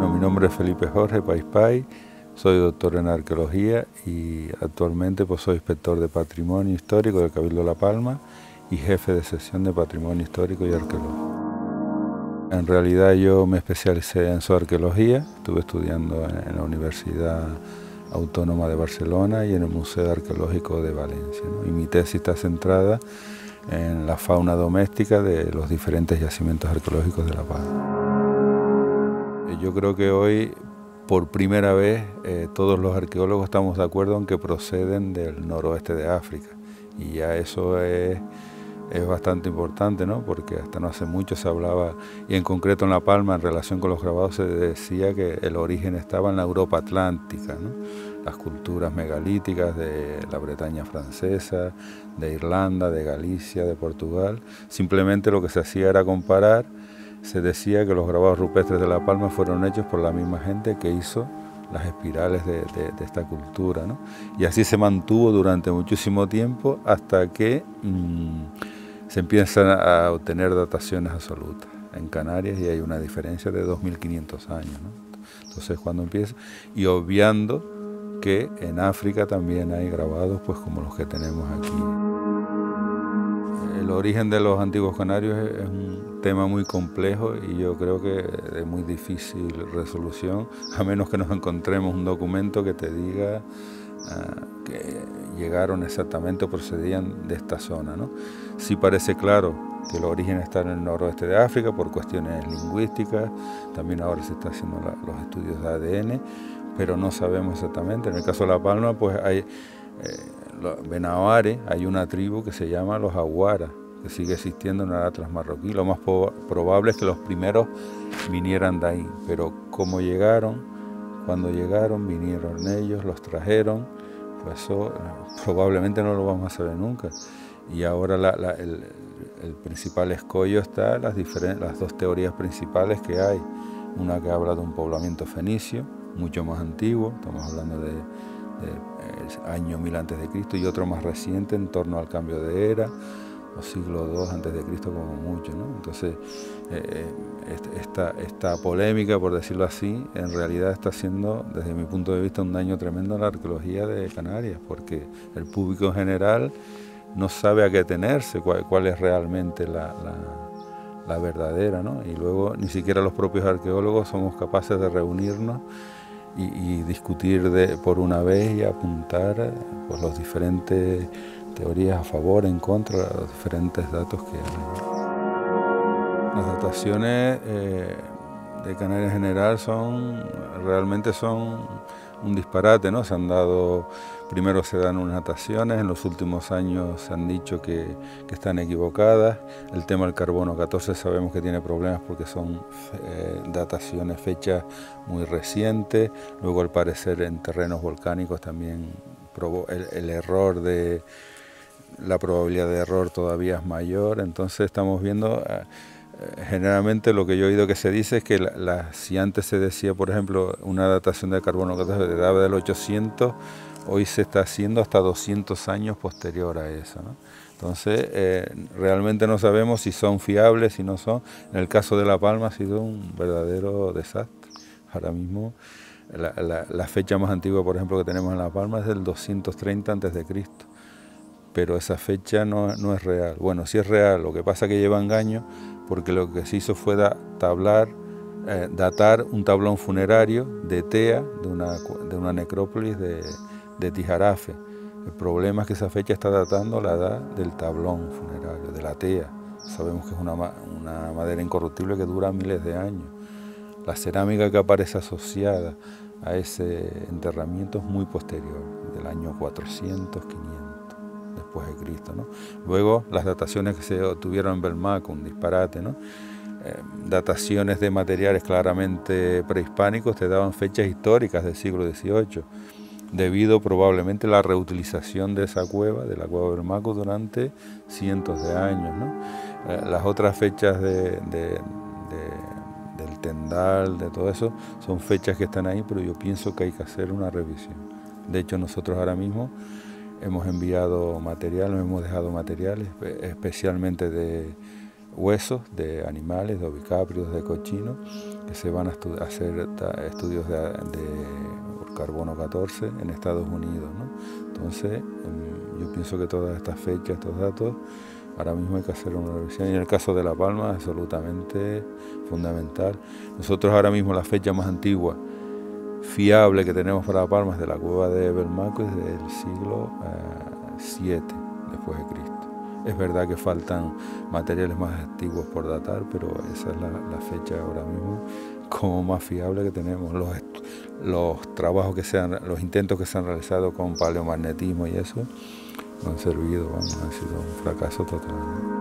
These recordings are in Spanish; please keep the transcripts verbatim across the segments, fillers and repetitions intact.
No, mi nombre es Felipe Jorge Paispay, soy doctor en arqueología y actualmente pues, soy inspector de patrimonio histórico del Cabildo La Palma y jefe de sección de patrimonio histórico y arqueológico. En realidad yo me especialicé en zooarqueología, estuve estudiando en la Universidad Autónoma de Barcelona y en el Museo Arqueológico de Valencia, ¿no? Y mi tesis está centrada en la fauna doméstica de los diferentes yacimientos arqueológicos de La Palma. Yo creo que hoy, por primera vez, eh, todos los arqueólogos estamos de acuerdo en que proceden del noroeste de África. Y ya eso es, es bastante importante, ¿no? Porque hasta no hace mucho se hablaba, y en concreto en La Palma, en relación con los grabados, se decía que el origen estaba en la Europa atlántica, ¿no? Las culturas megalíticas de la Bretaña francesa, de Irlanda, de Galicia, de Portugal. Simplemente lo que se hacía era comparar. Se decía que los grabados rupestres de La Palma fueron hechos por la misma gente que hizo las espirales de, de, de esta cultura, ¿no? Y así se mantuvo durante muchísimo tiempo hasta que mmm, se empiezan a obtener dataciones absolutas en Canarias y hay una diferencia de dos mil quinientos años, ¿no? Entonces cuando empieza, y obviando que en África también hay grabados pues como los que tenemos aquí. El origen de los antiguos canarios es un tema muy complejo y yo creo que de muy difícil resolución, a menos que nos encontremos un documento que te diga uh, que llegaron exactamente o procedían de esta zona, ¿no? Sí parece claro que el origen está en el noroeste de África por cuestiones lingüísticas, también ahora se está haciendo la, los estudios de A D N, pero no sabemos exactamente. En el caso de La Palma, pues hay... Eh, Benaoare, hay una tribu que se llama los Aguara, que sigue existiendo en el Atlas marroquí. Lo más probable es que los primeros vinieran de ahí, pero cómo llegaron, cuando llegaron, vinieron ellos, los trajeron, pues eso probablemente no lo vamos a saber nunca. Y ahora la, la, el, el principal escollo está las, las dos teorías principales que hay. Una que habla de un poblamiento fenicio, mucho más antiguo, estamos hablando de del año mil antes de Cristo, y otro más reciente en torno al cambio de era, o siglo dos antes de Cristo como mucho, ¿no? Entonces, eh, esta, esta polémica, por decirlo así, en realidad está siendo, desde mi punto de vista, un daño tremendo a la arqueología de Canarias, porque el público en general no sabe a qué tenerse, cuál, cuál es realmente la, la, la verdadera, ¿no? Y luego ni siquiera los propios arqueólogos somos capaces de reunirnos Y, y discutir de, por una vez y apuntar pues, las diferentes teorías a favor, en contra, los diferentes datos que hay. Las dataciones eh, de Canarias en general son, realmente son un disparate, ¿no? Se han dado, primero se dan unas dataciones, en los últimos años se han dicho que, que están equivocadas. El tema del carbono catorce sabemos que tiene problemas porque son eh, dataciones, fechas muy recientes. Luego al parecer en terrenos volcánicos también probó el, el error de, la probabilidad de error todavía es mayor. Entonces estamos viendo... Eh, Generalmente lo que yo he oído que se dice es que la, la, si antes se decía, por ejemplo, una datación de carbono catorce de del ochocientos, hoy se está haciendo hasta doscientos años posterior a eso, ¿no? Entonces, eh, realmente no sabemos si son fiables, si no son. En el caso de La Palma ha sido un verdadero desastre. Ahora mismo, la, la, la fecha más antigua, por ejemplo, que tenemos en La Palma es del doscientos treinta antes de Cristo. Pero esa fecha no, no es real. Bueno, sí es real, lo que pasa es que lleva engaño, porque lo que se hizo fue da, tablar, eh, datar un tablón funerario de Tea, de una, de una necrópolis de, de Tijarafe. El problema es que esa fecha está datando la edad del tablón funerario, de la Tea. Sabemos que es una, una madera incorruptible que dura miles de años. La cerámica que aparece asociada a ese enterramiento es muy posterior, del año cuatrocientos, quinientos. Después de Cristo, ¿no? Luego las dataciones que se obtuvieron en Belmaco, un disparate, ¿no? Eh, dataciones de materiales claramente prehispánicos te daban fechas históricas del siglo dieciocho, debido probablemente a la reutilización de esa cueva, de la cueva de Belmaco, durante cientos de años, ¿no? Eh, las otras fechas de, de, de, del Tendal, de todo eso, son fechas que están ahí, pero yo pienso que hay que hacer una revisión. De hecho, nosotros ahora mismo hemos enviado material, hemos dejado materiales, especialmente de, huesos de animales, de ovicaprios, de cochinos, que se van a estu hacer estudios de, de carbono catorce en Estados Unidos, ¿no? Entonces, yo pienso que todas estas fechas, estos datos, ahora mismo hay que hacer una revisión, y en el caso de La Palma, absolutamente fundamental. Nosotros ahora mismo la fecha más antigua, fiable que tenemos para La Palma es de la cueva de Belmaco, es del siglo siete después de Cristo. Es verdad que faltan materiales más antiguos por datar, pero esa es la, la fecha ahora mismo como más fiable que tenemos. Los, los trabajos que se han, los intentos que se han realizado con paleomagnetismo y eso no han servido, vamos, han sido un fracaso total.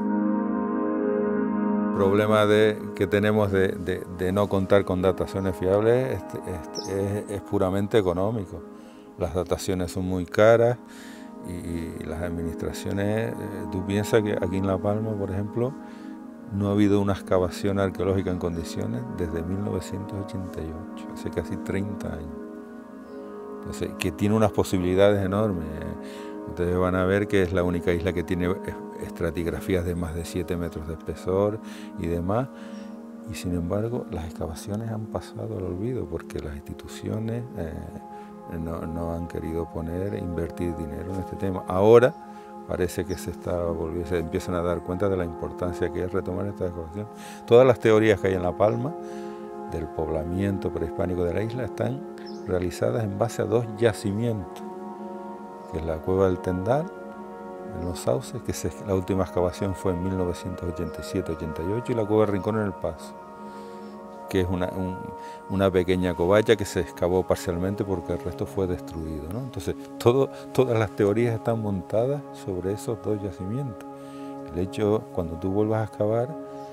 El problema de, que tenemos de, de, de no contar con dataciones fiables es, es, es, es puramente económico. Las dataciones son muy caras y las administraciones, tú piensas que aquí en La Palma, por ejemplo, no ha habido una excavación arqueológica en condiciones desde mil novecientos ochenta y ocho, hace casi treinta años. Entonces, que tiene unas posibilidades enormes. Ustedes van a ver que es la única isla que tiene estratigrafías de más de siete metros de espesor y demás, y sin embargo las excavaciones han pasado al olvido porque las instituciones eh, no, no han querido poner, invertir dinero en este tema. Ahora parece que se está volviendo, se empiezan a dar cuenta de la importancia que es retomar esta excavación. Todas las teorías que hay en La Palma del poblamiento prehispánico de la isla están realizadas en base a dos yacimientos, que es la cueva del Tendal, en los Sauces, que se, la última excavación fue en mil novecientos ochenta y siete ochenta y ocho, y la cueva del Rincón en el Paso, que es una, un, una pequeña covalla que se excavó parcialmente porque el resto fue destruido, ¿no? Entonces, todo, todas las teorías están montadas sobre esos dos yacimientos. El hecho, cuando tú vuelvas a excavar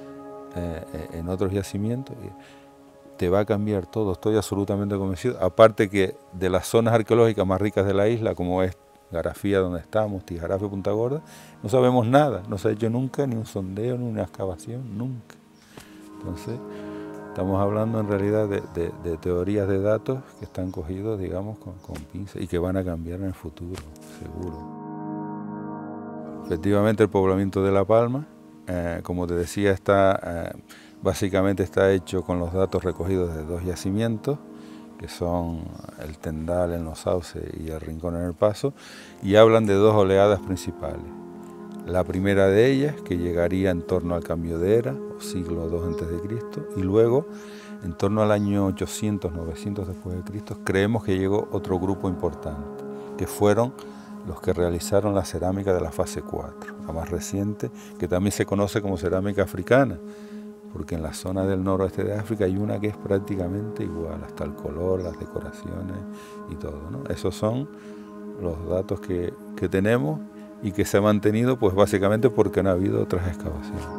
eh, en otros yacimientos, te va a cambiar todo, estoy absolutamente convencido. Aparte que de las zonas arqueológicas más ricas de la isla, como es Garafía, donde estamos, Tijarafe, Punta Gorda, no sabemos nada, no se ha hecho nunca ni un sondeo, ni una excavación, nunca. Entonces, estamos hablando en realidad de, de, de teorías de datos que están cogidos, digamos, con, con pinzas y que van a cambiar en el futuro, seguro. Efectivamente, el poblamiento de La Palma, eh, como te decía, está, eh, básicamente está hecho con los datos recogidos de dos yacimientos, que son el Tendal en los Sauces y el Rincón en el Paso, y hablan de dos oleadas principales. La primera de ellas, que llegaría en torno al cambio de era, o siglo dos antes de Cristo, y luego, en torno al año ochocientos, novecientos después de Cristo, creemos que llegó otro grupo importante, que fueron los que realizaron la cerámica de la fase cuatro, la más reciente, que también se conoce como cerámica africana, porque en la zona del noroeste de África hay una que es prácticamente igual, hasta el color, las decoraciones y todo, ¿no? Esos son los datos que, que tenemos y que se ha mantenido, pues básicamente porque no ha habido otras excavaciones.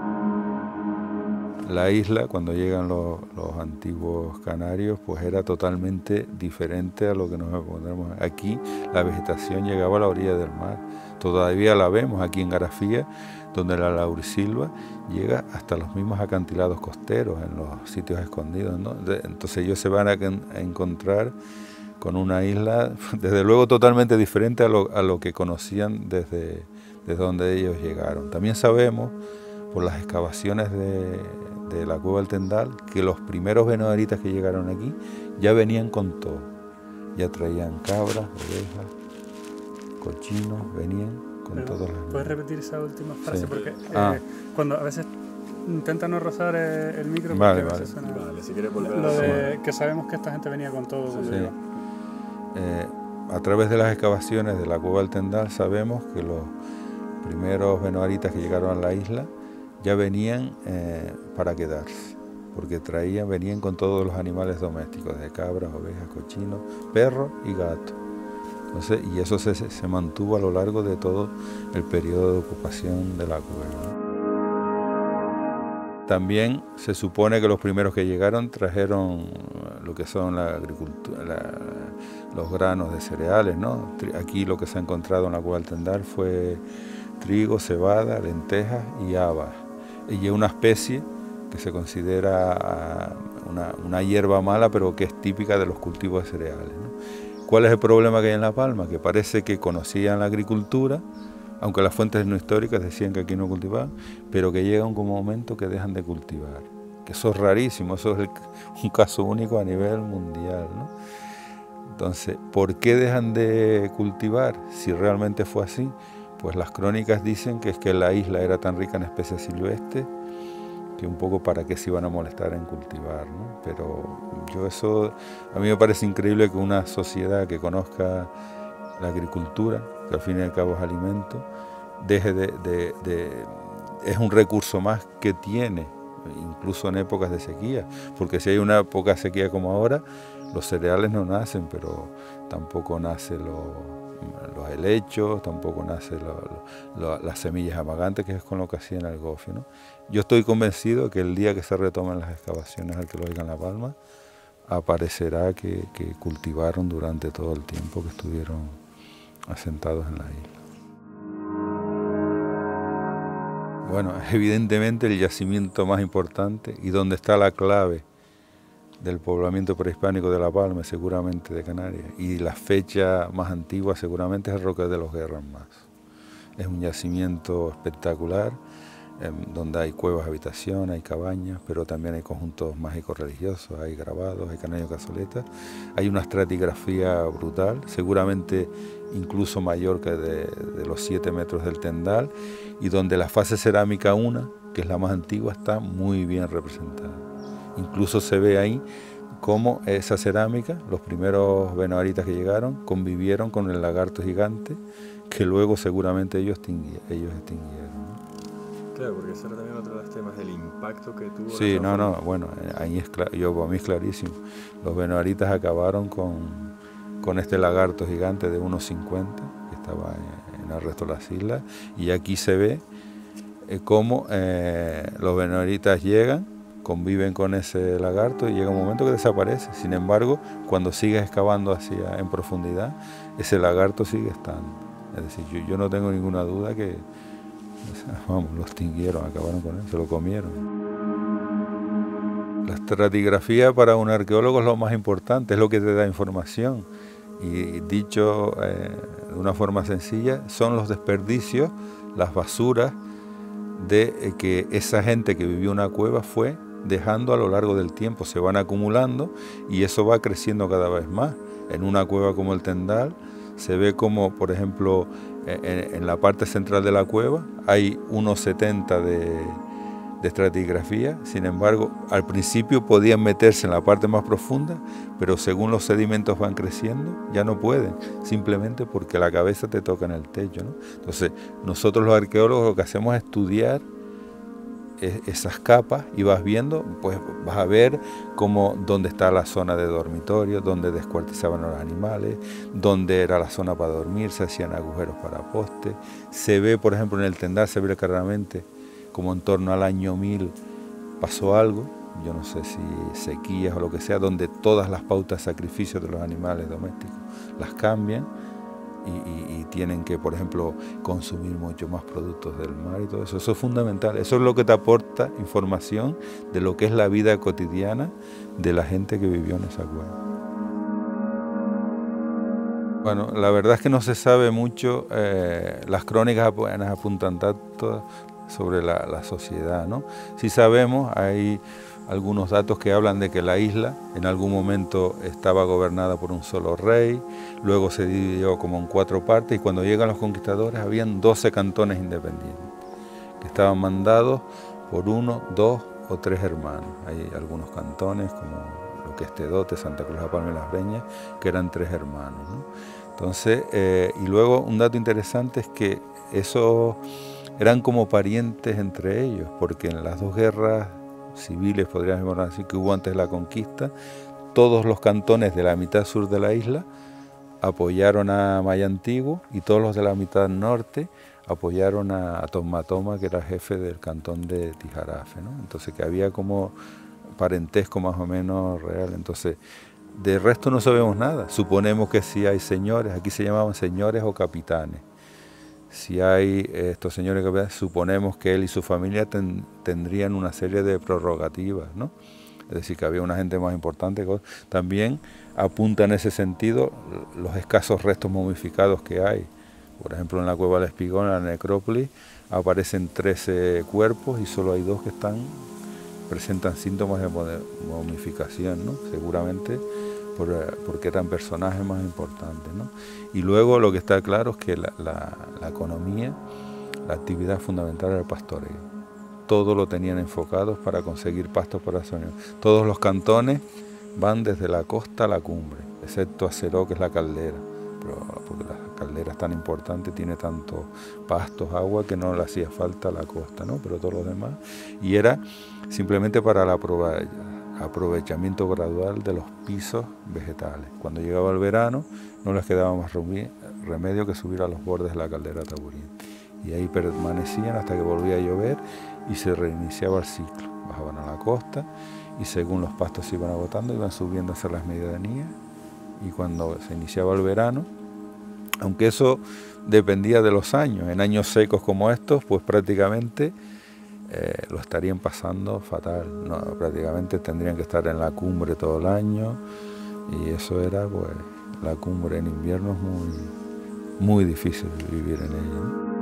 La isla, cuando llegan los, los antiguos canarios, pues era totalmente diferente a lo que nos encontramos aquí. La vegetación llegaba a la orilla del mar, todavía la vemos aquí en Garafía, donde la laurisilva llega hasta los mismos acantilados costeros, en los sitios escondidos, ¿no? Entonces ellos se van a, a encontrar con una isla, desde luego totalmente diferente a lo, a lo que conocían desde, desde donde ellos llegaron. También sabemos, por las excavaciones de, de la cueva del Tendal, que los primeros benoderitas que llegaron aquí ya venían con todo, ya traían cabras, ovejas, cochinos, venían con todas las... ¿Puedes repetir esa última frase? Sí. Porque eh, ah. cuando a veces intenta no rozar el micro, vale, porque vale. a veces suena... Vale, si quieres volver a Lo de que sabemos que esta gente venía con todo. Sí. Sí. Eh, a través de las excavaciones de la cueva del Tendal sabemos que los primeros benoderitas que llegaron a la isla ya venían eh, para quedarse, porque traían, venían con todos los animales domésticos, de cabras, ovejas, cochinos, perros y gatos. Entonces, y eso se, se mantuvo a lo largo de todo el periodo de ocupación de la cueva. También se supone que los primeros que llegaron trajeron lo que son la agricultura, la, los granos de cereales, ¿no? Aquí lo que se ha encontrado en la cueva del Tendal fue trigo, cebada, lentejas y habas. Y es una especie que se considera una, una hierba mala, pero que es típica de los cultivos de cereales, ¿no? ¿Cuál es el problema que hay en La Palma? Que parece que conocían la agricultura, aunque las fuentes no históricas decían que aquí no cultivaban, pero que llega un momento que dejan de cultivar. Que eso es rarísimo, eso es el, un caso único a nivel mundial, ¿no? Entonces, ¿por qué dejan de cultivar? Si realmente fue así, pues las crónicas dicen que es que la isla era tan rica en especies silvestres que un poco para qué se iban a molestar en cultivar, ¿no? Pero yo eso, a mí me parece increíble que una sociedad que conozca la agricultura, que al fin y al cabo es alimento, deje de, de, de, es un recurso más que tiene, incluso en épocas de sequía, porque si hay una poca sequía como ahora, los cereales no nacen, pero tampoco nacen los, los helechos, tampoco nacen lo, lo, las semillas amagantes, que es con lo que hacían el gofio, ¿no? Yo estoy convencido que el día que se retomen las excavaciones arqueológicas en La Palma, aparecerá que, que cultivaron durante todo el tiempo que estuvieron asentados en la isla. Bueno, evidentemente el yacimiento más importante y donde está la clave del poblamiento prehispánico de La Palma, seguramente de Canarias, y la fecha más antigua seguramente es el Roque de los Guerras Mas. Es un yacimiento espectacular, eh, donde hay cuevas, habitación, hay cabañas, pero también hay conjuntos mágicos religiosos, hay grabados, hay canallos cazoletas, hay una estratigrafía brutal, seguramente incluso mayor que de, de los siete metros del Tendal, y donde la fase cerámica una, que es la más antigua, está muy bien representada. Incluso se ve ahí cómo esa cerámica, los primeros benoaritas que llegaron, convivieron con el lagarto gigante, que luego seguramente ellos, ellos extinguieron, ¿no? Claro, porque ese era también otro de los temas, del impacto que tuvo. Sí, no, no, bueno, ahí es yo, para mí es clarísimo. Los benoaritas acabaron con, con este lagarto gigante de uno cincuenta, que estaba en, en el resto de las islas, y aquí se ve eh, cómo eh, los benoaritas llegan, conviven con ese lagarto y llega un momento que desaparece. Sin embargo, cuando sigues excavando hacia en profundidad, ese lagarto sigue estando. Es decir, yo, yo no tengo ninguna duda que, vamos, lo extinguieron, acabaron con él, se lo comieron. La estratigrafía para un arqueólogo es lo más importante, es lo que te da información. Y dicho eh, de una forma sencilla, son los desperdicios, las basuras de eh, que esa gente que vivió en una cueva fue dejando a lo largo del tiempo, se van acumulando y eso va creciendo cada vez más. En una cueva como el Tendal se ve como, por ejemplo, en, en la parte central de la cueva hay uno setenta de, de estratigrafía, sin embargo, al principio podían meterse en la parte más profunda, pero según los sedimentos van creciendo, ya no pueden, simplemente porque la cabeza te toca en el techo, ¿no? Entonces, nosotros los arqueólogos lo que hacemos es estudiar esas capas y vas viendo, pues vas a ver cómo, dónde está la zona de dormitorio, dónde descuartizaban los animales, dónde era la zona para dormir, se hacían agujeros para postes. Se ve, por ejemplo, en el Tendal, se ve claramente como en torno al año mil pasó algo, yo no sé si sequías o lo que sea, donde todas las pautas de sacrificio de los animales domésticos las cambian. Y, y, y tienen que, por ejemplo, consumir mucho más productos del mar y todo eso. Eso es fundamental. Eso es lo que te aporta información de lo que es la vida cotidiana de la gente que vivió en esa cueva. Bueno, la verdad es que no se sabe mucho. Eh, las crónicas apenas apuntan tanto sobre la, la sociedad, ¿no? Sí sabemos, hay algunos datos que hablan de que la isla en algún momento estaba gobernada por un solo rey, luego se dividió como en cuatro partes y cuando llegan los conquistadores habían doce cantones independientes que estaban mandados por uno, dos o tres hermanos. Hay algunos cantones como lo que es Tedote, Santa Cruz, La Palma y Las Breñas, que eran tres hermanos, ¿no? Entonces, eh, y luego un dato interesante es que esos eran como parientes entre ellos, porque en las dos guerras civiles, podríamos decir, que hubo antes de la conquista, todos los cantones de la mitad sur de la isla apoyaron a Maya Antiguo y todos los de la mitad norte apoyaron a, a Tomatoma, que era el jefe del cantón de Tijarafe, ¿no? Entonces que había como parentesco más o menos real. Entonces, de resto no sabemos nada. Suponemos que si hay señores, aquí se llamaban señores o capitanes. Si hay estos señores capitanes, suponemos que él y su familia ten, tendrían una serie de prerrogativas, ¿no? Es decir, que había una gente más importante. También apunta en ese sentido los escasos restos momificados que hay Por ejemplo, en la Cueva del Espigón, en la necrópolis, aparecen trece cuerpos y solo hay dos que están, presentan síntomas de momificación, ¿no? Seguramente por, porque eran personajes más importantes, ¿no? Y luego lo que está claro es que la, la, la economía, la actividad fundamental era el pastoreo. Todo lo tenían enfocados para conseguir pastos para su animal. Todos los cantones van desde la costa a la cumbre, excepto Aceró, que es la caldera, pero porque la caldera es tan importante, tiene tantos pastos, agua, que no le hacía falta a la costa, ¿no? Pero todos los demás. Y era simplemente para el aprovechamiento gradual de los pisos vegetales. Cuando llegaba el verano, no les quedaba más remedio que subir a los bordes de la caldera Taburín. Y ahí permanecían hasta que volvía a llover y se reiniciaba el ciclo. Bajaban a la costa y según los pastos se iban agotando, iban subiendo hacia las medianías, y cuando se iniciaba el verano, aunque eso dependía de los años, en años secos como estos, pues prácticamente eh, lo estarían pasando fatal, ¿no? Prácticamente tendrían que estar en la cumbre todo el año, y eso era, pues, la cumbre en invierno es muy, muy difícil vivir en ella, ¿no?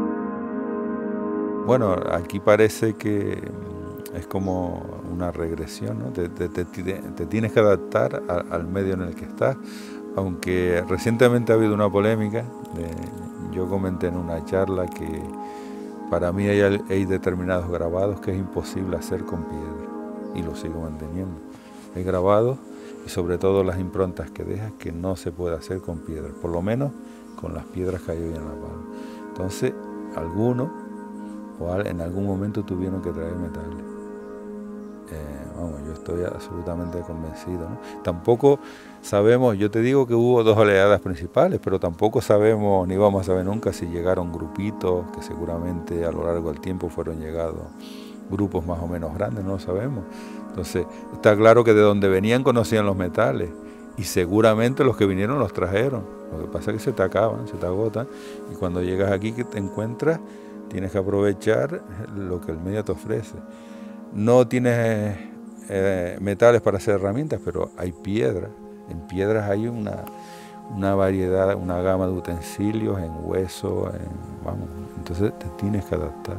Bueno, aquí parece que es como una regresión, ¿no? Te, te, te, te tienes que adaptar a, al medio en el que estás, aunque recientemente ha habido una polémica. De, yo comenté en una charla que para mí hay, hay determinados grabados que es imposible hacer con piedra, y lo sigo manteniendo. Hay grabados, y sobre todo las improntas que dejas, que no se puede hacer con piedra, por lo menos con las piedras que hay hoy en La Palma. Entonces, algunos o en algún momento tuvieron que traer metales. Eh, vamos, yo estoy absolutamente convencido, ¿no? Tampoco sabemos, yo te digo que hubo dos oleadas principales, pero tampoco sabemos, ni vamos a saber nunca, si llegaron grupitos, que seguramente a lo largo del tiempo fueron llegados grupos más o menos grandes, no lo sabemos. Entonces, está claro que de donde venían conocían los metales, y seguramente los que vinieron los trajeron. Lo que pasa es que se te acaban, se te agotan, y cuando llegas aquí, que te encuentras, tienes que aprovechar lo que el medio te ofrece. No tienes eh, metales para hacer herramientas, pero hay piedras. En piedras hay una, una variedad, una gama de utensilios, en hueso, en, vamos, entonces te tienes que adaptar.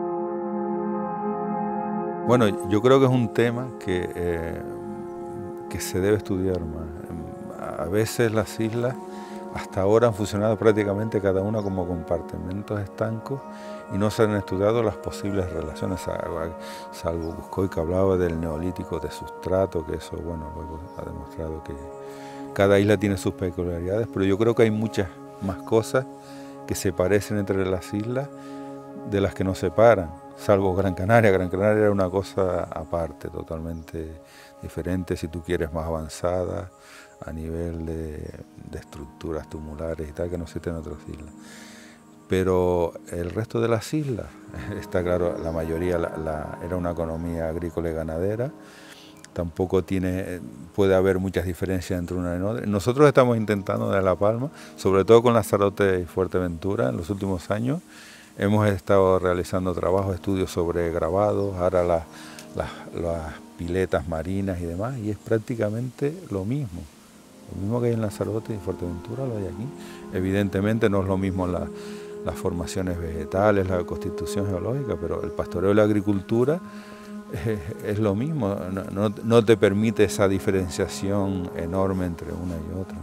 Bueno, yo creo que es un tema que, eh, que se debe estudiar más. A veces las islas hasta ahora han funcionado prácticamente cada una como compartimentos estancos, y no se han estudiado las posibles relaciones, salvo Buscoy, que hablaba del neolítico de sustrato, que eso, bueno, luego ha demostrado que cada isla tiene sus peculiaridades, pero yo creo que hay muchas más cosas que se parecen entre las islas de las que nos separan, salvo Gran Canaria. Gran Canaria era una cosa aparte, totalmente diferente, si tú quieres, más avanzada a nivel de, de estructuras tumulares y tal, que no existen en otras islas. Pero el resto de las islas, está claro, la mayoría la, la, era una economía agrícola y ganadera. Tampoco tiene, puede haber muchas diferencias entre una y otra. Nosotros estamos intentando en La Palma, sobre todo con Lanzarote y Fuerteventura, en los últimos años, hemos estado realizando trabajos, estudios sobre grabados, ahora las, las, las piletas marinas y demás, y es prácticamente lo mismo. Lo mismo que hay en Lanzarote y Fuerteventura lo hay aquí. Evidentemente no es lo mismo la, las formaciones vegetales, la constitución geológica, pero el pastoreo y la agricultura es, es lo mismo. No, no, no te permite esa diferenciación enorme entre una y otra.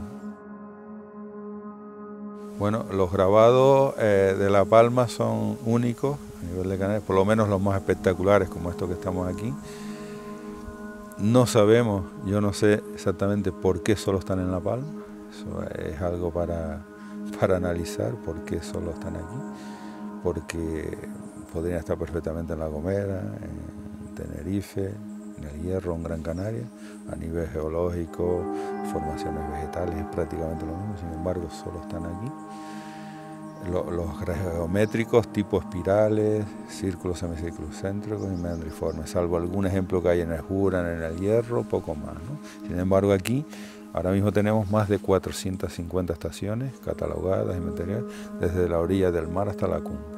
Bueno, los grabados eh, de La Palma son únicos a nivel de Canarias, por lo menos los más espectaculares, como estos que estamos aquí. No sabemos, yo no sé exactamente por qué solo están en La Palma. Eso es algo para, para analizar, por qué solo están aquí. Porque podrían estar perfectamente en La Gomera, en Tenerife, en El Hierro, en Gran Canaria. A nivel geológico, formaciones vegetales, es prácticamente lo mismo, sin embargo solo están aquí. Los geométricos tipo espirales, círculos semicírculos céntricos y meandriformes, salvo algún ejemplo que hay en el Jura, en el Hierro, poco más, ¿no? Sin embargo aquí ahora mismo tenemos más de cuatrocientas cincuenta estaciones catalogadas y materiales, desde la orilla del mar hasta la cumbre.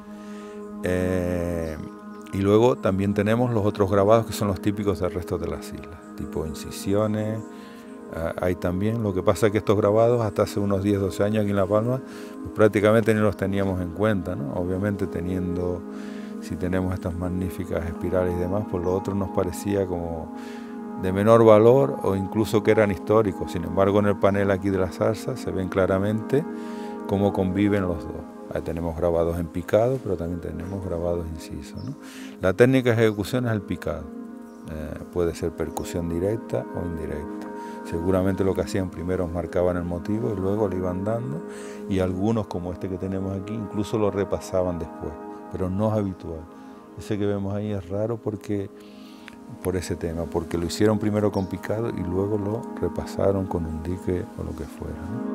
Eh, y luego también tenemos los otros grabados que son los típicos del resto de las islas, tipo incisiones, uh, hay también. Lo que pasa es que estos grabados hasta hace unos diez, doce años aquí en La Palma pues prácticamente ni los teníamos en cuenta, ¿no? Obviamente teniendo, si tenemos estas magníficas espirales y demás, pues lo otro nos parecía como de menor valor o incluso que eran históricos. Sin embargo, en el panel aquí de la zarza se ven claramente cómo conviven los dos. Ahí tenemos grabados en picado, pero también tenemos grabados incisos, ¿no? La técnica de ejecución es el picado. Eh, puede ser percusión directa o indirecta. Seguramente lo que hacían primero marcaban el motivo y luego le iban dando, y algunos como este que tenemos aquí incluso lo repasaban después, pero no es habitual. Ese que vemos ahí es raro porque por ese tema, porque lo hicieron primero con picado y luego lo repasaron con un dique o lo que fuera, ¿no?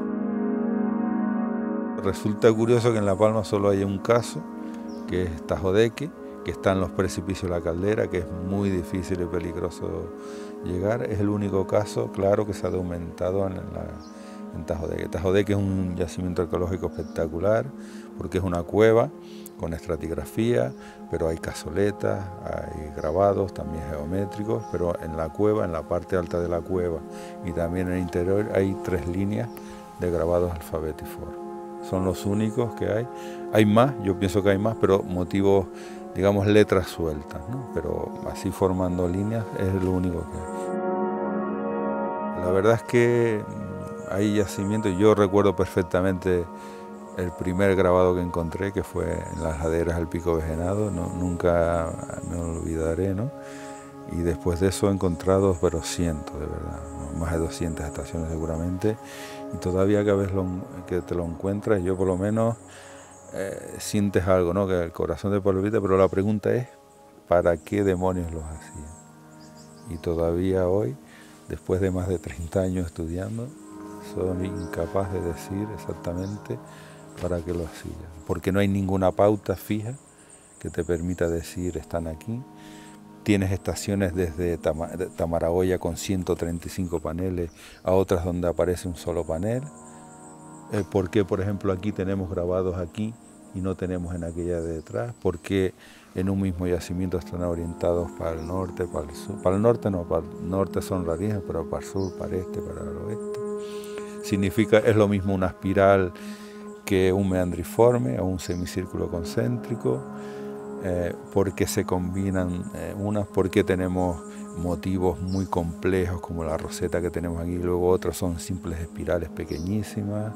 Resulta curioso que en La Palma solo hay un caso, que es Tajodeque, que está en los precipicios de la caldera, que es muy difícil y peligroso llegar. Es el único caso, claro, que se ha documentado en, la, en Tajodeque. Tajodeque es un yacimiento arqueológico espectacular, porque es una cueva con estratigrafía, pero hay cazoletas, hay grabados también geométricos, pero en la cueva, en la parte alta de la cueva y también en el interior hay tres líneas de grabados alfabetiformes. Son los únicos que hay. Hay más, yo pienso que hay más, pero motivos, digamos, letras sueltas, ¿no? Pero así formando líneas es lo único que hay. La verdad es que hay yacimientos, yo recuerdo perfectamente el primer grabado que encontré, que fue en las laderas del Pico Vejenado, no, nunca me olvidaré, ¿no? Y después de eso he encontrado, pero cientos, de verdad, más de doscientas estaciones seguramente, y todavía cada vez lo, que te lo encuentras, yo por lo menos eh, sientes algo, ¿no? Que el corazón te palpita, pero la pregunta es, ¿para qué demonios los hacían? Y todavía hoy, después de más de treinta años estudiando, soy incapaz de decir exactamente para qué lo hacían, porque no hay ninguna pauta fija que te permita decir están aquí. Tienes estaciones desde Tamaragoya con ciento treinta y cinco paneles a otras donde aparece un solo panel. Eh, ¿Por qué, por ejemplo, aquí tenemos grabados aquí y no tenemos en aquella de detrás? ¿Por qué en un mismo yacimiento están orientados para el norte, para el sur? Para el norte no, para el norte son rarísimas, pero para el sur, para el este, para el oeste. Significa, es lo mismo una espiral que un meandriforme o un semicírculo concéntrico. Eh, porque se combinan eh, unas, porque tenemos motivos muy complejos como la roseta que tenemos aquí, y luego otras son simples espirales pequeñísimas,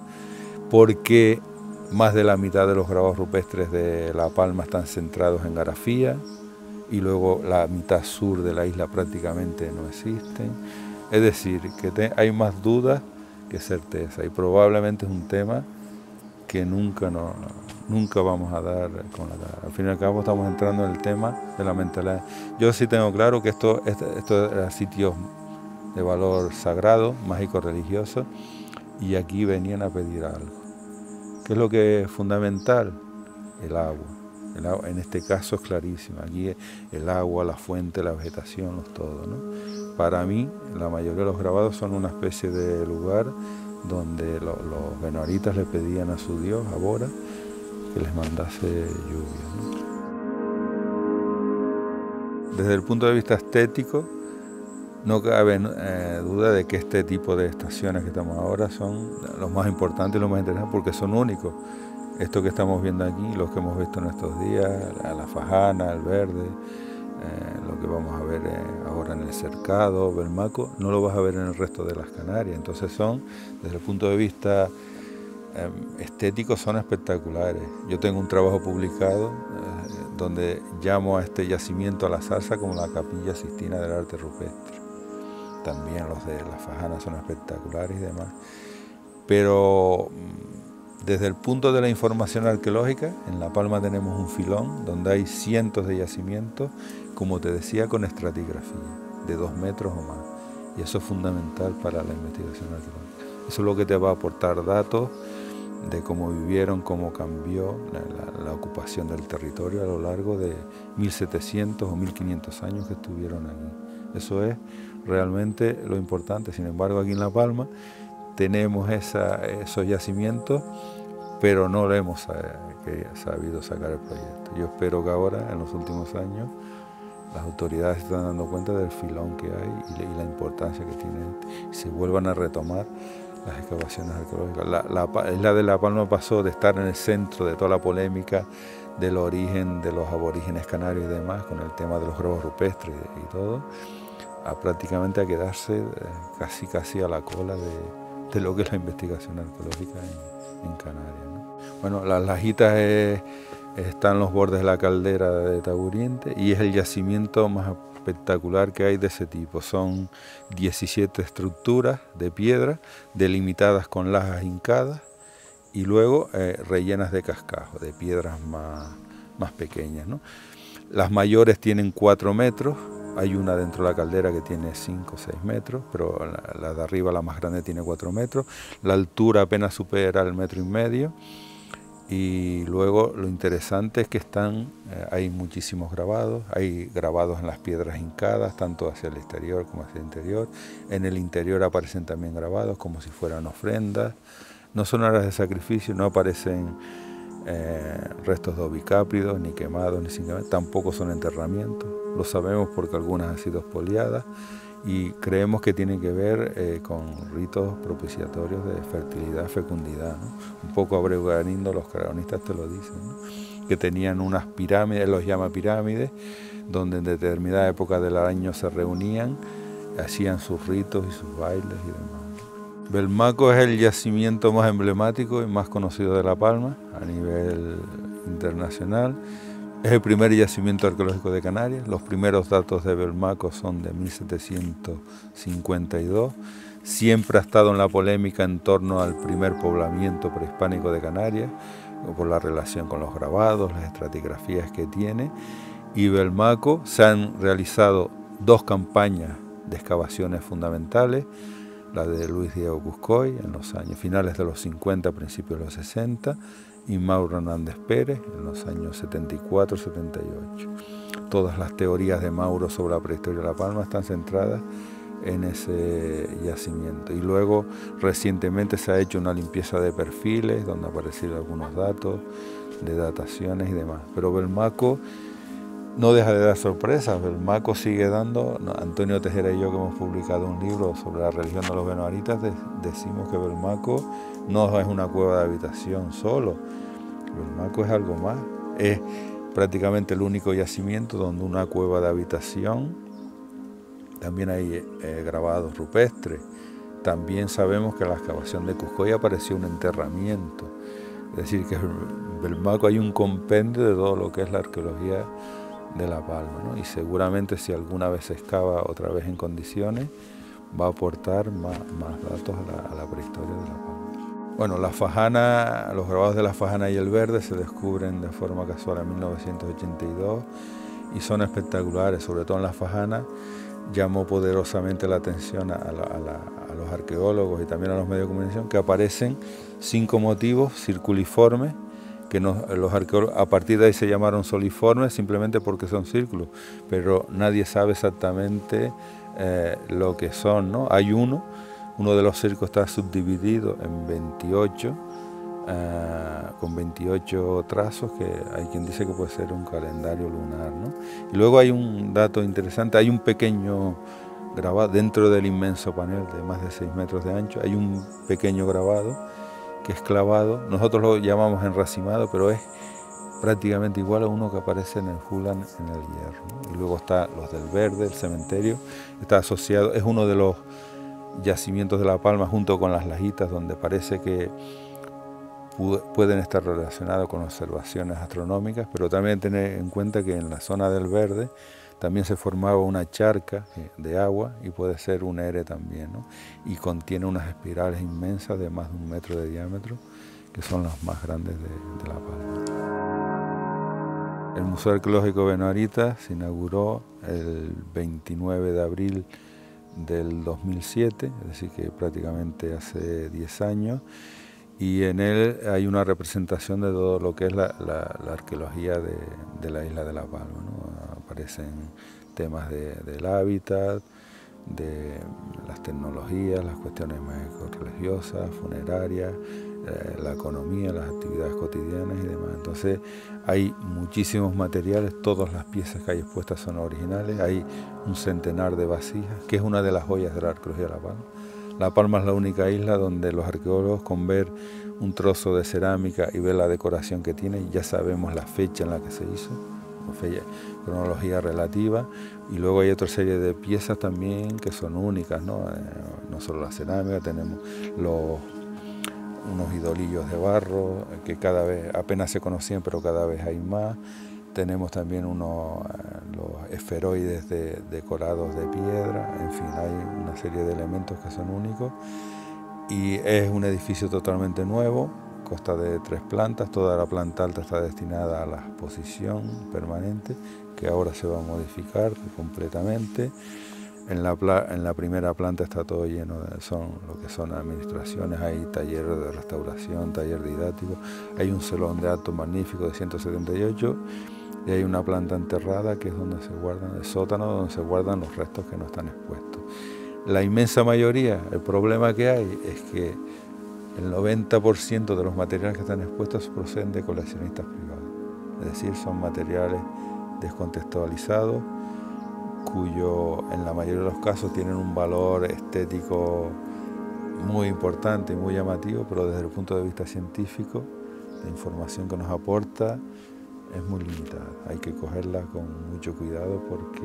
porque más de la mitad de los grabados rupestres de La Palma están centrados en grafía y luego la mitad sur de la isla prácticamente no existen. Es decir, que te, hay más dudas que certeza, y probablemente es un tema que nunca no, nunca vamos a dar con la cara. Al fin y al cabo estamos entrando en el tema de la mentalidad. Yo sí tengo claro que esto, esto, esto era sitios de valor sagrado, mágico, religioso, y aquí venían a pedir algo. ¿Qué es lo que es fundamental? El agua. El agua en este caso es clarísimo. Aquí el agua, la fuente, la vegetación, los todo, ¿no? Para mí, la mayoría de los grabados son una especie de lugar donde lo, los benauaritas le pedían a su dios, a Bora, que les mandase lluvia, ¿no? Desde el punto de vista estético, no cabe eh, duda de que este tipo de estaciones que estamos ahora son los más importantes y los más interesantes porque son únicos. Esto que estamos viendo aquí, los que hemos visto en estos días, la, la Fajana, el Verde, eh, lo que vamos a ver eh, ahora en el Cercado, Belmaco, no lo vas a ver en el resto de las Canarias. Entonces son, desde el punto de vista eh, estético, son espectaculares. Yo tengo un trabajo publicado eh, donde llamo a este yacimiento a la zarza como la Capilla Sistina del Arte Rupestre. También los de la Fajana son espectaculares y demás. Pero desde el punto de la información arqueológica, en La Palma tenemos un filón donde hay cientos de yacimientos, como te decía, con estratigrafía, de dos metros o más. Y eso es fundamental para la investigación arqueológica. Eso es lo que te va a aportar datos de cómo vivieron, cómo cambió la, la, la ocupación del territorio a lo largo de mil setecientos o mil quinientos años que estuvieron aquí. Eso es realmente lo importante. Sin embargo, aquí en La Palma tenemos esa, esos yacimientos, pero no le hemos sabido sacar el proyecto. Yo espero que ahora, en los últimos años, las autoridades se están dando cuenta del filón que hay y la importancia que tiene, y se vuelvan a retomar las excavaciones arqueológicas. La, la isla de La Palma pasó de estar en el centro de toda la polémica del origen de los aborígenes canarios y demás, con el tema de los grabos rupestres y, y todo, a prácticamente a quedarse eh, casi casi a la cola de, de lo que es la investigación arqueológica en, en Canarias, ¿no? Bueno, las Lajitas es, están en los bordes de la caldera de Taburiente y es el yacimiento más espectacular que hay de ese tipo. Son diecisiete estructuras de piedra delimitadas con lajas hincadas y luego eh, rellenas de cascajo, de piedras más, más pequeñas, ¿no? Las mayores tienen cuatro metros, hay una dentro de la caldera que tiene cinco o seis metros, pero la, la de arriba, la más grande, tiene cuatro metros, la altura apenas supera el metro y medio. Y luego lo interesante es que están, eh, hay muchísimos grabados, hay grabados en las piedras hincadas, tanto hacia el exterior como hacia el interior. En el interior aparecen también grabados como si fueran ofrendas. No son áreas de sacrificio, no aparecen eh, restos de ovicápridos, ni quemados, ni sin quemar, tampoco son enterramientos. Lo sabemos porque algunas han sido expoliadas y creemos que tienen que ver eh, con ritos propiciatorios de fertilidad, fecundidad, ¿no? Un poco Abreu Galindo, los cronistas te lo dicen, ¿no? Que tenían unas pirámides, los llama pirámides, donde en determinada época del año se reunían, hacían sus ritos y sus bailes y demás. Belmaco es el yacimiento más emblemático y más conocido de La Palma a nivel internacional. Es el primer yacimiento arqueológico de Canarias. Los primeros datos de Belmaco son de mil setecientos cincuenta y dos. Siempre ha estado en la polémica en torno al primer poblamiento prehispánico de Canarias, por la relación con los grabados, las estratigrafías que tiene. Y Belmaco se han realizado dos campañas de excavaciones fundamentales, la de Luis Diego Cuscoy en los años finales de los cincuenta, principios de los sesenta, y Mauro Hernández Pérez en los años setenta y cuatro setenta y ocho. Todas las teorías de Mauro sobre la prehistoria de La Palma están centradas en ese yacimiento. Y luego recientemente se ha hecho una limpieza de perfiles donde han aparecido algunos datos de dataciones y demás. Pero Belmaco no deja de dar sorpresas. Belmaco sigue dando. Antonio Tejera y yo, que hemos publicado un libro sobre la religión de los benoaritas, de, decimos que Belmaco no es una cueva de habitación solo. Belmaco es algo más. Es prácticamente el único yacimiento donde una cueva de habitación. También hay eh, grabados rupestres. También sabemos que en la excavación de Cuscoy apareció un enterramiento. Es decir, que en Belmaco hay un compendio de todo lo que es la arqueología de La Palma, ¿no? Y seguramente si alguna vez se excava otra vez en condiciones, va a aportar más, más datos a la, a la prehistoria de La Palma. Bueno, la Fajana, los grabados de la Fajana y el Verde se descubren de forma casual en mil novecientos ochenta y dos y son espectaculares, sobre todo en la Fajana. Llamó poderosamente la atención a, la, a, la, a los arqueólogos y también a los medios de comunicación, que aparecen cinco motivos circuliformes, que nos, los arqueólogos a partir de ahí se llamaron soliformes simplemente porque son círculos, pero nadie sabe exactamente eh, lo que son, ¿no? Hay uno, uno de los círculos está subdividido en veintiocho, eh, con veintiocho trazos, que hay quien dice que puede ser un calendario lunar, ¿no? Y luego hay un dato interesante, hay un pequeño grabado dentro del inmenso panel de más de seis metros de ancho, hay un pequeño grabado que es clavado, nosotros lo llamamos enracimado, pero es prácticamente igual a uno que aparece en el Hulan en el Hierro, ¿no? Y luego está los del Verde, el cementerio, está asociado, es uno de los yacimientos de La Palma junto con las Lajitas, donde parece que pueden estar relacionados con observaciones astronómicas, pero también tener en cuenta que en la zona del Verde también se formaba una charca de agua y puede ser un ere también, ¿no? Y contiene unas espirales inmensas de más de un metro de diámetro, que son las más grandes de, de La Palma. El Museo Arqueológico Benoarita se inauguró el veintinueve de abril del dos mil siete, es decir que prácticamente hace diez años, y en él hay una representación de todo lo que es la, la, la arqueología de, de la isla de La Palma, ¿no? Aparecen temas de, del hábitat, de las tecnologías, las cuestiones mágico-religiosas, funerarias, eh, la economía, las actividades cotidianas y demás. Entonces hay muchísimos materiales, todas las piezas que hay expuestas son originales, hay un centenar de vasijas, que es una de las joyas de la arqueología de La Palma. La Palma es la única isla donde los arqueólogos, con ver un trozo de cerámica y ver la decoración que tiene, ya sabemos la fecha en la que se hizo, fecha, cronología relativa, y luego hay otra serie de piezas también que son únicas, ¿no? Eh, no solo la cerámica, tenemos los, unos idolillos de barro que cada vez apenas se conocían, pero cada vez hay más. Tenemos también unos, los esferoides de, decorados de piedra, en fin, hay una serie de elementos que son únicos. Y es un edificio totalmente nuevo, consta de tres plantas, toda la planta alta está destinada a la exposición permanente, que ahora se va a modificar completamente. En la, en la primera planta está todo lleno de son, lo que son administraciones, hay taller de restauración, taller didáctico, hay un salón de actos magnífico de ciento setenta y ocho, y hay una planta enterrada que es donde se guardan, el sótano donde se guardan los restos que no están expuestos. La inmensa mayoría, el problema que hay es que el noventa por ciento de los materiales que están expuestos proceden de coleccionistas privados, es decir, son materiales descontextualizados, cuyo en la mayoría de los casos tienen un valor estético muy importante y muy llamativo, pero desde el punto de vista científico, la información que nos aporta es muy limitada. Hay que cogerla con mucho cuidado porque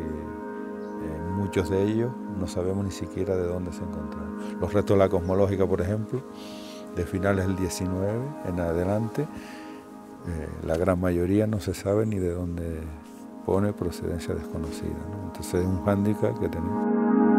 eh, muchos de ellos no sabemos ni siquiera de dónde se encontraron. Los restos de la cosmológica, por ejemplo, de finales del diecinueve en adelante, eh, la gran mayoría no se sabe ni de dónde pone procedencia desconocida, ¿no? Entonces es un hándicap que tenemos.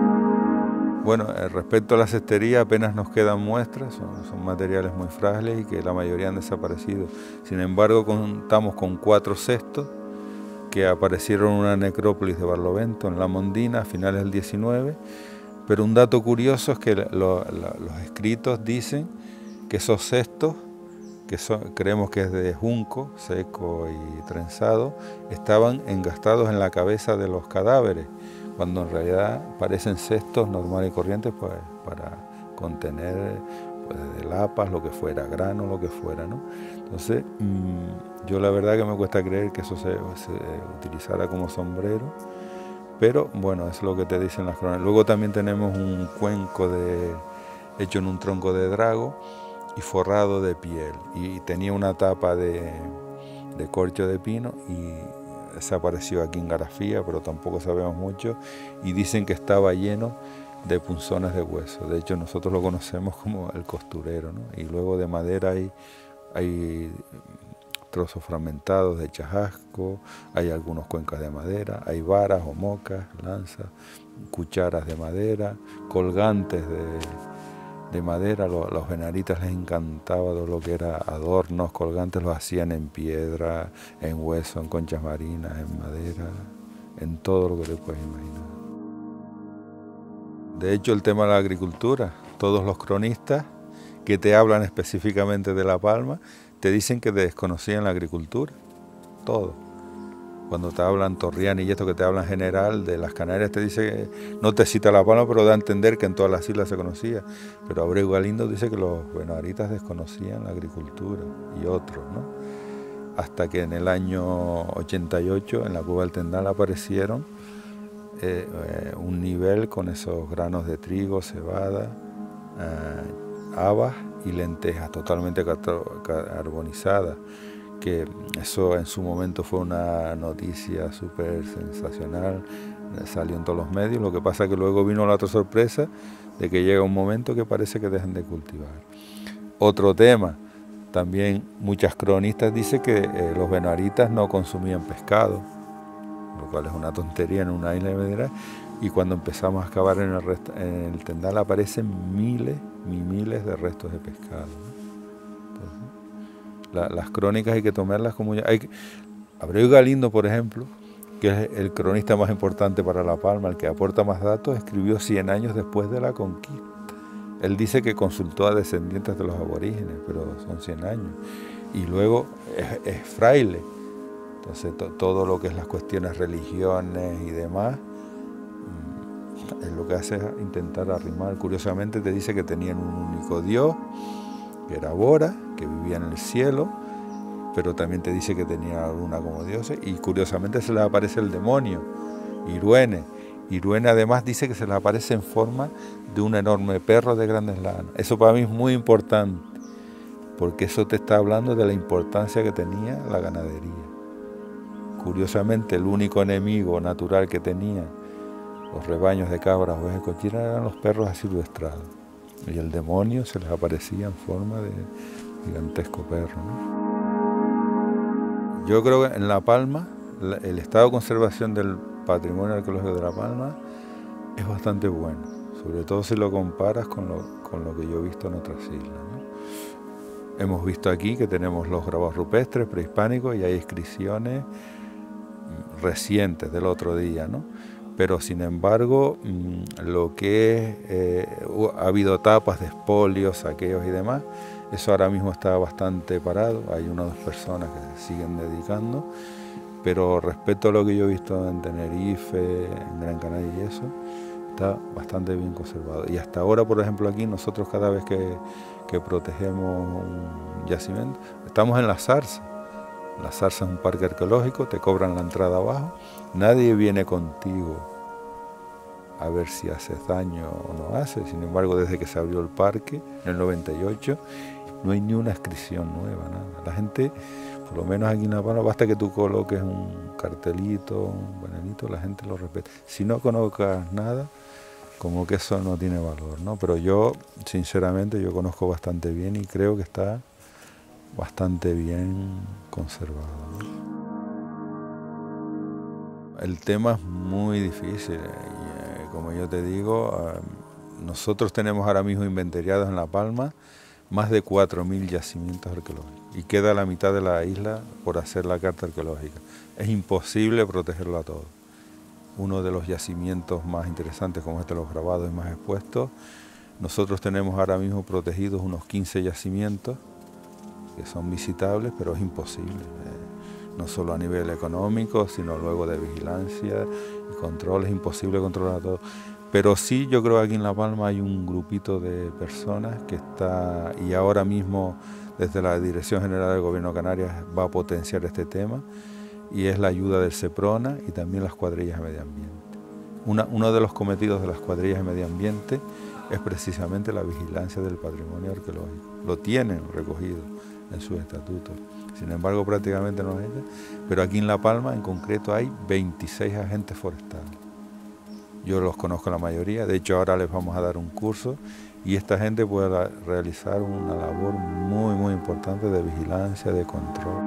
Bueno, eh, respecto a la cestería apenas nos quedan muestras, son, son materiales muy frágiles y que la mayoría han desaparecido. Sin embargo, contamos con cuatro cestos que aparecieron en una necrópolis de Barlovento, en La Mondina, a finales del diecinueve, pero un dato curioso es que lo, lo, los escritos dicen que esos cestos, que son, creemos que es de junco, seco y trenzado, estaban engastados en la cabeza de los cadáveres, cuando en realidad parecen cestos normales y corrientes pues, para contener pues, de lapas, lo que fuera, grano, lo que fuera, ¿no? Entonces, mmm, yo la verdad que me cuesta creer que eso se, se utilizara como sombrero, pero bueno, es lo que te dicen las crónicas. Luego también tenemos un cuenco de, hecho en un tronco de drago y forrado de piel, y tenía una tapa de, de corcho de pino y desapareció aquí en Garafía, pero tampoco sabemos mucho, y dicen que estaba lleno de punzones de hueso. De hecho, nosotros lo conocemos como el costurero, ¿no? Y luego de madera hay, hay trozos fragmentados de chajasco, hay algunos cuencas de madera, hay varas o mocas, lanzas, cucharas de madera, colgantes de, de madera. Los, los venaritas les encantaba todo lo que era adornos, colgantes, los hacían en piedra, en hueso, en conchas marinas, en madera, en todo lo que te puedes imaginar. De hecho, el tema de la agricultura, todos los cronistas que te hablan específicamente de La Palma, te dicen que desconocían la agricultura, todo. Cuando te hablan Torriani y esto que te hablan general de las Canarias, te dice que no te cita La Palma, pero da a entender que en todas las islas se conocía. Pero Abreu Galindo dice que los benavaritas desconocían la agricultura y otros, ¿no? Hasta que en el año ochenta y ocho en la cueva del Tendal aparecieron eh, eh, un nivel con esos granos de trigo, cebada, eh, habas y lentejas totalmente carbonizadas, que eso en su momento fue una noticia súper sensacional, salió en todos los medios. Lo que pasa es que luego vino la otra sorpresa de que llega un momento que parece que dejan de cultivar. Otro tema, también muchas cronistas dicen que eh, los benavaritas no consumían pescado, lo cual es una tontería en una isla de Medellín, y cuando empezamos a excavar en el, rest en el Tendal aparecen miles y miles de restos de pescado, ¿no? Entonces, la, las crónicas hay que tomarlas como ya... Hay que, Abreu Galindo, por ejemplo, que es el cronista más importante para La Palma, el que aporta más datos, escribió cien años después de la conquista. Él dice que consultó a descendientes de los aborígenes, pero son cien años. Y luego es, es fraile. Entonces to, todo lo que es las cuestiones religiones y demás, es lo que hace es intentar arrimar. Curiosamente te dice que tenían un único Dios que era Bora, que vivía en el cielo, pero también te dice que tenía a Luna como diosa, y curiosamente se les aparece el demonio, Iruene. Iruene además dice que se les aparece en forma de un enorme perro de grandes lanas. Eso para mí es muy importante, porque eso te está hablando de la importancia que tenía la ganadería. Curiosamente, el único enemigo natural que tenía los rebaños de cabras, ovejas y cochinas eran los perros asilvestrados. Y el demonio se les aparecía en forma de gigantesco perro, ¿no? Yo creo que en La Palma, el estado de conservación del patrimonio arqueológico de La Palma es bastante bueno, sobre todo si lo comparas con lo, con lo que yo he visto en otras islas, ¿no? Hemos visto aquí que tenemos los grabados rupestres prehispánicos y hay inscripciones recientes del otro día, ¿no? Pero sin embargo, lo que es, eh, ha habido etapas de expolios, saqueos y demás, eso ahora mismo está bastante parado, hay una o dos personas que se siguen dedicando, pero respecto a lo que yo he visto en Tenerife, en Gran Canaria y eso, está bastante bien conservado. Y hasta ahora, por ejemplo, aquí nosotros cada vez que, que protegemos un yacimiento, estamos en la Zarza. La Zarza es un parque arqueológico, te cobran la entrada abajo, nadie viene contigo a ver si haces daño o no haces. Sin embargo, desde que se abrió el parque, en el noventa y ocho, no hay ni una inscripción nueva, nada. La gente, por lo menos aquí en La Palma, basta que tú coloques un cartelito, un bananito, la gente lo respeta. Si no colocas nada, como que eso no tiene valor, ¿no? Pero yo, sinceramente, yo conozco bastante bien y creo que está bastante bien conservado, ¿no? El tema es muy difícil, y, como yo te digo, nosotros tenemos ahora mismo inventariados en La Palma más de cuatro mil yacimientos arqueológicos y queda la mitad de la isla por hacer la carta arqueológica. Es imposible protegerlo a todo. Uno de los yacimientos más interesantes, como este de los grabados y más expuestos, nosotros tenemos ahora mismo protegidos unos quince yacimientos que son visitables, pero es imposible, eh, no solo a nivel económico, sino luego de vigilancia y control, es imposible controlar todo. Pero sí, yo creo que aquí en La Palma hay un grupito de personas que está, y ahora mismo desde la Dirección General del Gobierno de Canarias va a potenciar este tema, y es la ayuda del SEPRONA y también las cuadrillas de medio ambiente. Una, uno de los cometidos de las cuadrillas de medio ambiente es precisamente la vigilancia del patrimonio arqueológico. Lo tienen recogido en sus estatutos. Sin embargo, prácticamente no hay. Pero aquí en La Palma, en concreto, hay veintiséis agentes forestales. Yo los conozco la mayoría, de hecho ahora les vamos a dar un curso y esta gente puede realizar una labor muy, muy importante de vigilancia, de control.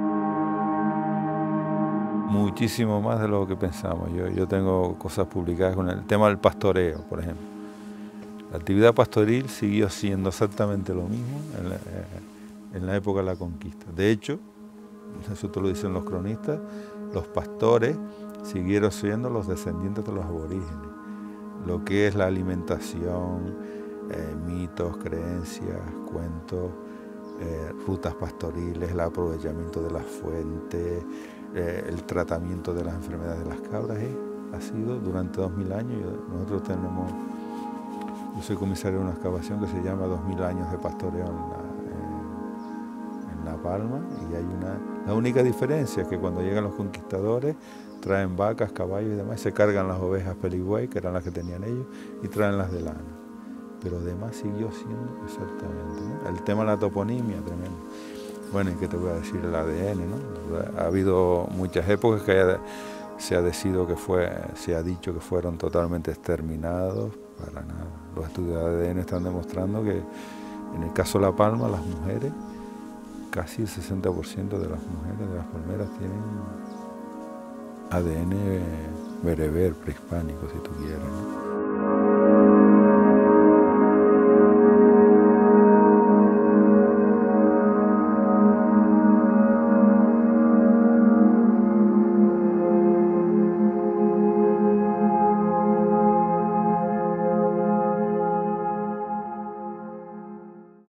Muchísimo más de lo que pensamos. Yo, yo tengo cosas publicadas con el tema del pastoreo, por ejemplo. La actividad pastoril siguió siendo exactamente lo mismo en la, en la época de la conquista. De hecho, eso te lo dicen los cronistas, los pastores siguieron siendo los descendientes de los aborígenes. Lo que es la alimentación, eh, mitos, creencias, cuentos, eh, rutas pastoriles, el aprovechamiento de las fuentes, eh, el tratamiento de las enfermedades de las cabras, eh, ha sido durante dos mil años. Nosotros tenemos, yo soy comisario de una excavación que se llama dos mil años de pastoreo en la, eh, en La Palma, y hay una, la única diferencia es que cuando llegan los conquistadores traen vacas, caballos y demás, se cargan las ovejas peligüey, que eran las que tenían ellos, y traen las de lana. Pero además siguió siendo exactamente, ¿no? El tema de la toponimia, tremendo. Bueno, ¿y qué te voy a decir? El A D N, ¿no? Ha habido muchas épocas que haya, se ha decidido que fue, se ha dicho que fueron totalmente exterminados, para nada. Los estudios de A D N están demostrando que en el caso de La Palma, las mujeres, casi el sesenta por ciento de las mujeres de las palmeras tienen A D N bereber, prehispánico, si tú quieres, ¿no?